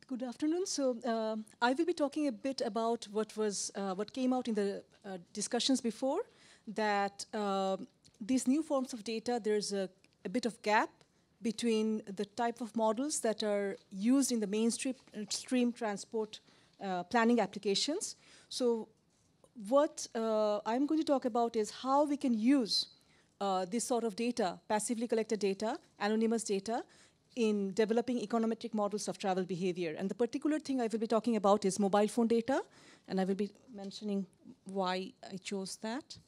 Good afternoon. So I will be talking a bit about what came out in the discussions before, that these new forms of data, there's a bit of gap between the type of models that are used in the mainstream transport planning applications. So what I'm going to talk about is how we can use this sort of data, passively collected data, anonymous data, in developing econometric models of travel behavior. And the particular thing I will be talking about is mobile phone data, and I will be mentioning why I chose that.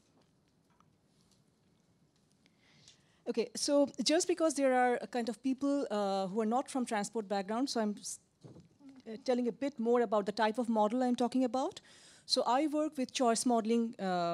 Okay, so just because there are a kind of people who are not from transport background, so I'm telling a bit more about the type of model I'm talking about. So I work with choice modeling,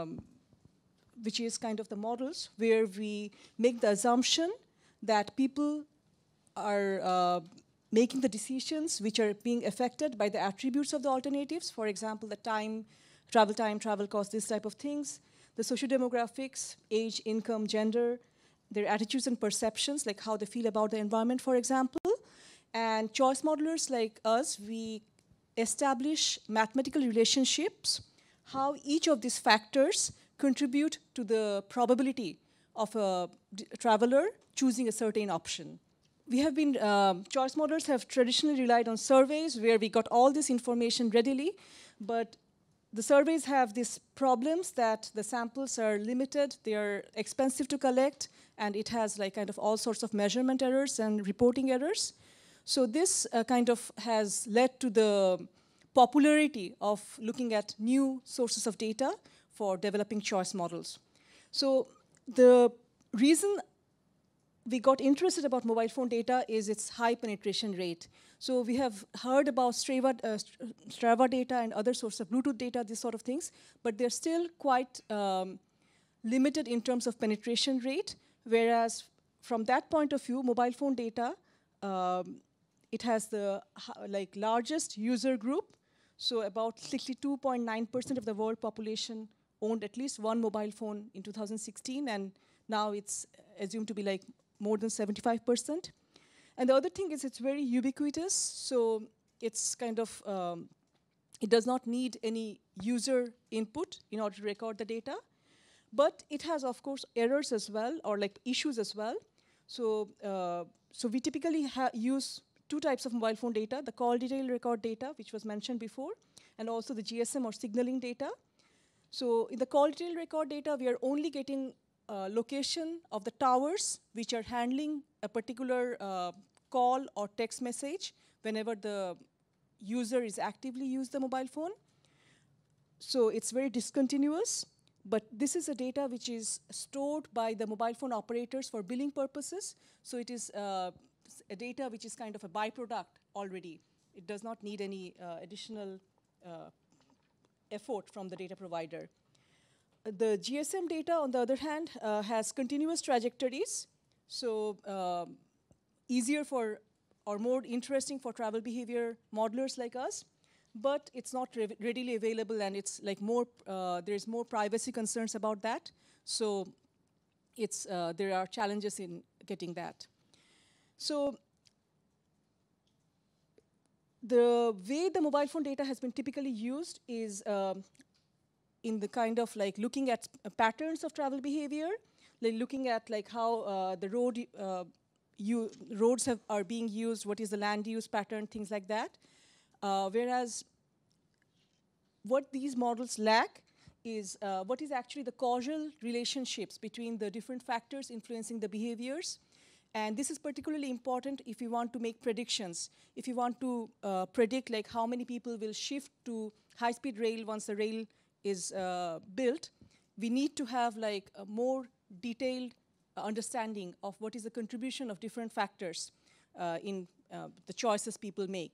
which is kind of the models where we make the assumption that people are making the decisions which are being affected by the attributes of the alternatives. For example, the time, travel cost, this type of things. The socio-demographics, age, income, gender, their attitudes and perceptions, like how they feel about the environment, for example. And choice modelers like us, we establish mathematical relationships, how each of these factors contribute to the probability of a traveler choosing a certain option. We have been, choice modelers have traditionally relied on surveys where we got all this information readily, but the surveys have these problems that the samples are limited, they are expensive to collect, and it has like kind of all sorts of measurement errors and reporting errors. So this kind of has led to the popularity of looking at new sources of data for developing choice models. So the reason we got interested about mobile phone data is its high penetration rate. So we have heard about Strava data and other sorts of Bluetooth data, these sort of things, but they're still quite limited in terms of penetration rate, whereas from that point of view, mobile phone data, it has the largest user group. So about 62.9% of the world population owned at least one mobile phone in 2016, and now it's assumed to be like more than 75%. And the other thing is it's very ubiquitous, so it's kind of, it does not need any user input in order to record the data. But it has, of course, errors as well, or like issues as well. So, so we typically use two types of mobile phone data, the call detail record data, which was mentioned before, and also the GSM or signaling data. So in the call detail record data, we are only getting location of the towers which are handling a particular call or text message whenever the user is actively using the mobile phone. So it's very discontinuous, but this is a data which is stored by the mobile phone operators for billing purposes. So it is a data which is kind of a byproduct already. It does not need any additional effort from the data provider. The GSM data, on the other hand, has continuous trajectories, so easier for, or more interesting for travel behavior modelers like us, but it's not readily available, and it's like more, there's more privacy concerns about that, so it's, there are challenges in getting that. So the way the mobile phone data has been typically used is in the kind of like looking at patterns of travel behavior, like looking at like how the roads are being used, what is the land use pattern, things like that. Whereas what these models lack is what is actually the causal relationships between the different factors influencing the behaviors. And this is particularly important if you want to make predictions. If you want to predict like how many people will shift to high-speed rail once the rail is built, we need to have like a more detailed understanding of what is the contribution of different factors in the choices people make.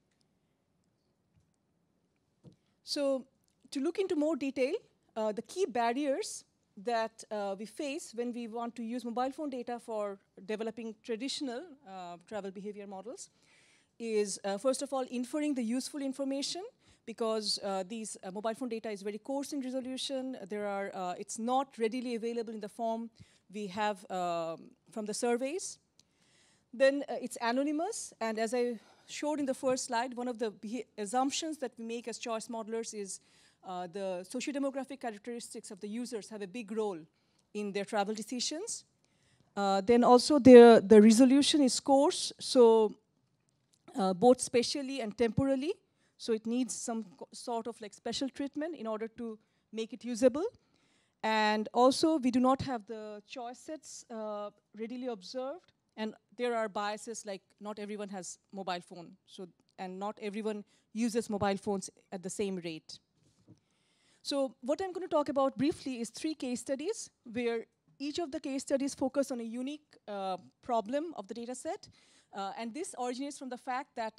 So to look into more detail, the key barriers that we face when we want to use mobile phone data for developing traditional travel behavior models is, first of all, inferring the useful information, because these mobile phone data is very coarse in resolution. There are, it's not readily available in the form we have from the surveys. Then it's anonymous, and as I showed in the first slide, one of the assumptions that we make as choice modelers is the socio-demographic characteristics of the users have a big role in their travel decisions. Then also the resolution is scarce, so both spatially and temporally. So it needs some sort of like special treatment in order to make it usable. And also we do not have the choice sets readily observed. And there are biases like not everyone has mobile phone. So, and not everyone uses mobile phones at the same rate. So what I'm going to talk about briefly is 3 case studies where each of the case studies focus on a unique problem of the data set. And this originates from the fact that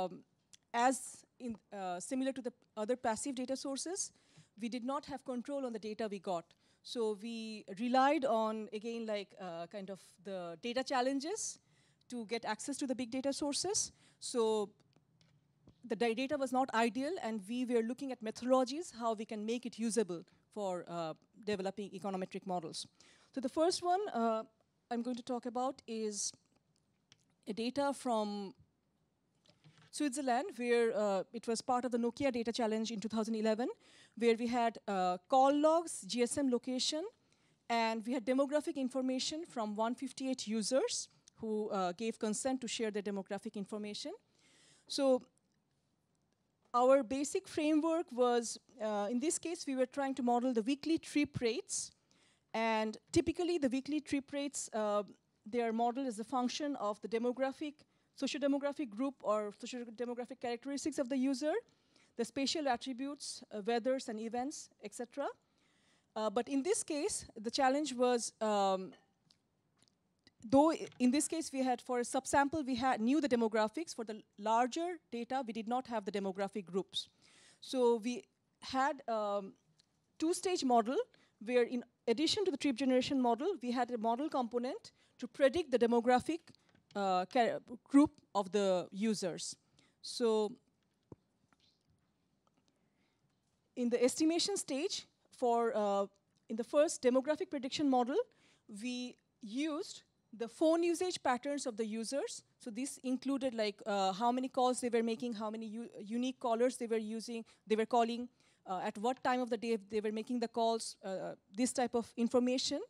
similar to the other passive data sources, we did not have control on the data we got. So we relied on, again, like kind of the data challenges to get access to the big data sources. So the data was not ideal, and we were looking at methodologies, how we can make it usable for developing econometric models. So the first one I'm going to talk about is a data from Switzerland, where it was part of the Nokia data challenge in 2011, where we had call logs, GSM location, and we had demographic information from 158 users who gave consent to share their demographic information. So our basic framework was, in this case, we were trying to model the weekly trip rates. And typically, the weekly trip rates, their model is a function of the socio-demographic group or socio-demographic characteristics of the user, the spatial attributes, weathers and events, etc. But in this case, the challenge was, though in this case we had, for a subsample, we knew the demographics. For the larger data, we did not have the demographic groups. So we had a 2-stage model where, in addition to the trip generation model, we had a model component to predict the demographic group of the users. So in the estimation stage, in the first demographic prediction model, we used the phone usage patterns of the users. So this included like how many calls they were making, how many unique callers they were calling, at what time of the day they were making the calls, this type of information.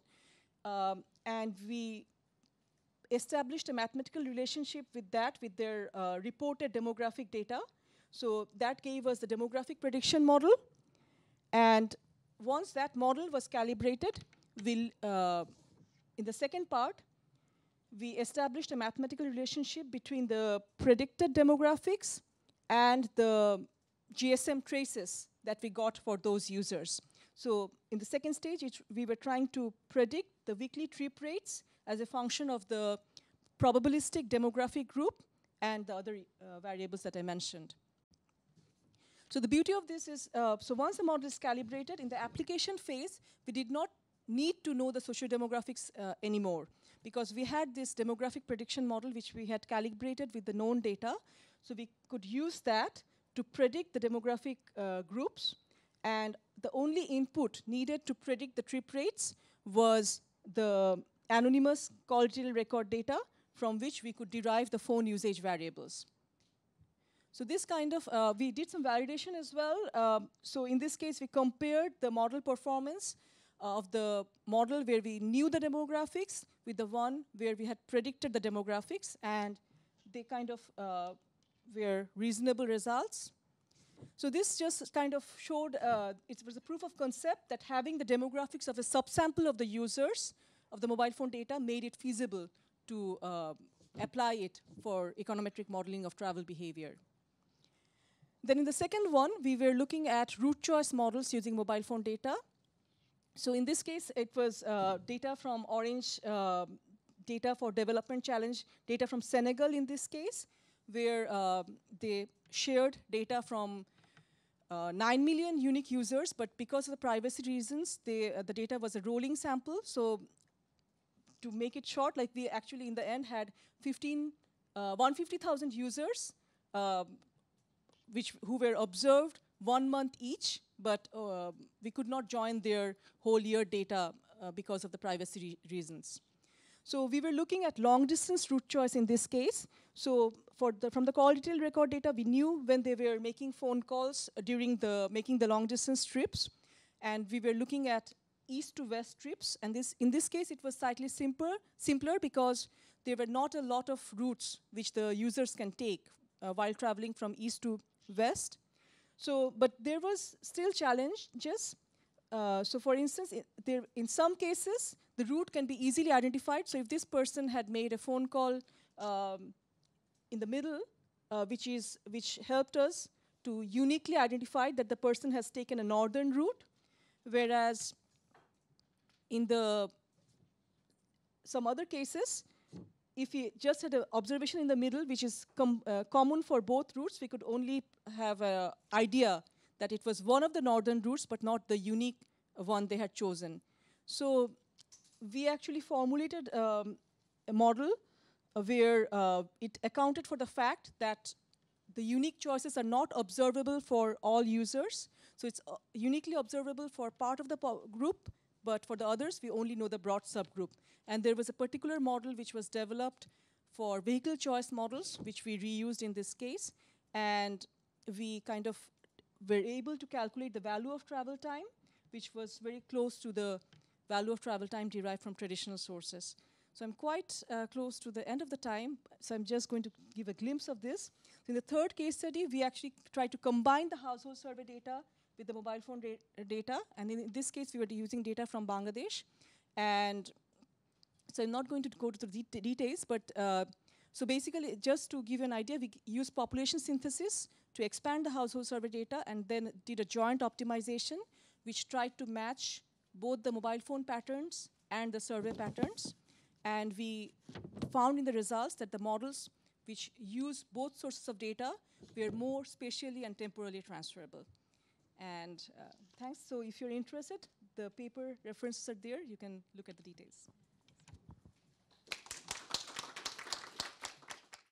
And we established a mathematical relationship with their reported demographic data. So that gave us the demographic prediction model. And once that model was calibrated, in the second part, we established a mathematical relationship between the predicted demographics and the GSM traces that we got for those users. So in the second stage, we were trying to predict the weekly trip rates as a function of the probabilistic demographic group and the other variables that I mentioned. So the beauty of this is, so once the model is calibrated, in the application phase, we did not need to know the socio-demographics anymore, because we had this demographic prediction model which we had calibrated with the known data. So we could use that to predict the demographic groups. And the only input needed to predict the trip rates was the anonymous call detail record data from which we could derive the phone usage variables. So this kind of, we did some validation as well. So in this case, we compared the model performance of the model where we knew the demographics with the one where we had predicted the demographics, and they kind of were reasonable results. So this just kind of showed, it was a proof of concept that having the demographics of a subsample of the users of the mobile phone data made it feasible to apply it for econometric modeling of travel behavior. Then in the second one, we were looking at route choice models using mobile phone data. So in this case, it was data from Orange, data for development challenge, data from Senegal in this case, where they shared data from 9 million unique users, but because of the privacy reasons, the data was a rolling sample. So to make it short, like we actually in the end had 150,000 users who were observed 1 month each, but we could not join their whole year data because of the privacy reasons. So we were looking at long-distance route choice in this case. So from the call detail record data, we knew when they were making phone calls during making the long-distance trips. And we were looking at east to west trips. And in this case, it was slightly simpler because there were not a lot of routes which the users can take while traveling from east to west. So, but there was still challenges. So for instance, in some cases, the route can be easily identified. So if this person had made a phone call in the middle, which helped us to uniquely identify that the person has taken a northern route, whereas in some other cases, if we just had an observation in the middle, which is common for both routes, we could only have an idea that it was one of the northern routes, but not the unique one they had chosen. So we actually formulated a model where it accounted for the fact that the unique choices are not observable for all users. So it's uniquely observable for part of the group, but for the others, we only know the broad subgroup. And there was a particular model which was developed for vehicle choice models, which we reused in this case. And we kind of were able to calculate the value of travel time, which was very close to the value of travel time derived from traditional sources. So I'm quite close to the end of the time, so I'm just going to give a glimpse of this. So in the third case study, we actually tried to combine the household survey data with the mobile phone data, and in this case, we were using data from Bangladesh. And so I'm not going to go to the details, but so basically, just to give you an idea, we used population synthesis to expand the household survey data, and then did a joint optimization, which tried to match both the mobile phone patterns and the survey patterns. And we found in the results that the models which use both sources of data were more spatially and temporally transferable. And thanks. So if you're interested, the paper references are there. You can look at the details.